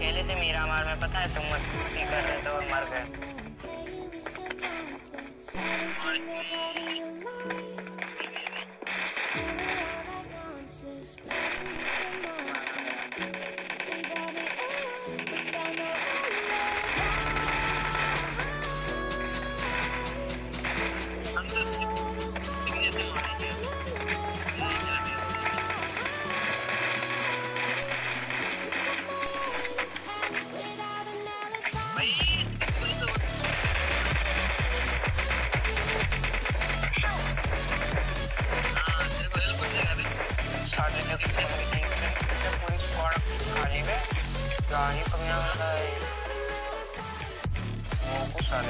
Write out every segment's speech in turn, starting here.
खेले थे मीरा मार में, पता है तुम मस्ती कर रहे थे और मर गए। पूरी स्क्वाड खाली में गाड़ी को मिला है वो कुछ सारे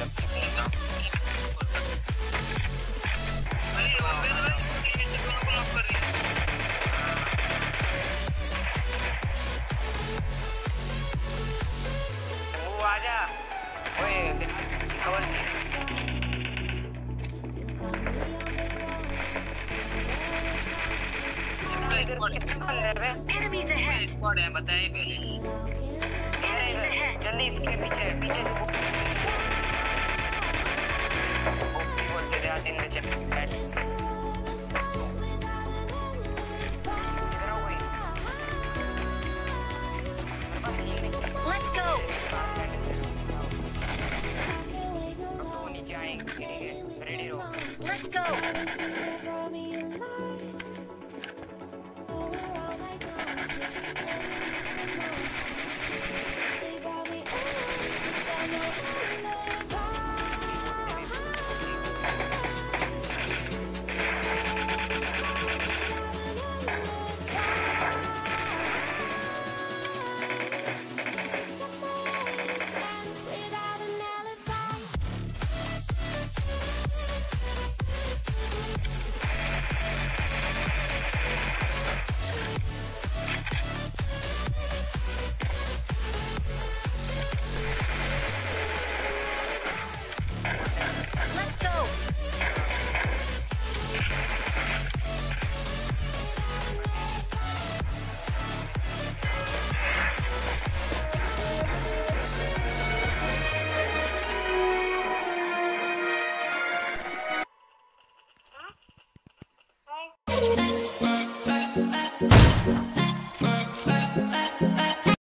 आजा ओए कवर Enemies ahead. स्क्वाड है बताइए पहले। जल्दी इसके पीछे पीछे से बोलते थे 3 बजे।